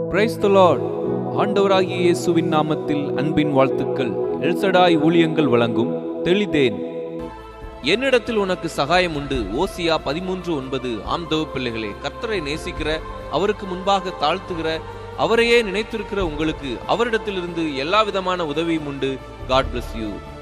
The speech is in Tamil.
Praise the Lord. ஆண்டவராகிய இயேசுவின் நாமத்தில் அன்பின் வாழ்த்துக்கள். எல்சடாய் ஊழியங்கள் வழங்கும் தெளிதேன். என்னிடத்தில் உனக்கு சகாயம் உண்டு. ஓசியா 13:9. ஆம் தேவ பிள்ளைகளே, கர்த்தரை நேசிக்கிற, அவருக்கு முன்பாக தாழ்த்துகிற, அவரையே நினைத்திருக்கிற உங்களுக்கு அவரிடத்திலிருந்து எல்லா விதமான உதவியும் உண்டு. God bless you.